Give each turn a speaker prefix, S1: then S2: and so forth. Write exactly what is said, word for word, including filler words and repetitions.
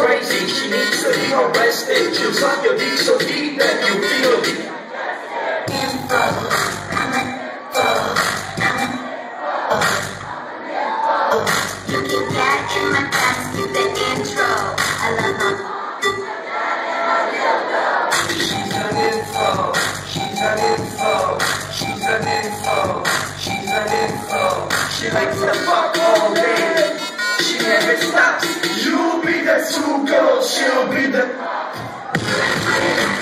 S1: crazy. She needs to be arrested. She'll suck your dick so deep that you feel it.
S2: Info, coming, oh, coming, oh. You keep that in my past, keep the intro. I love my.
S1: She's an info, she's an info, she's an info, she's an info. She likes to fuck all day, she never stops. You'll be the two girls, she'll be the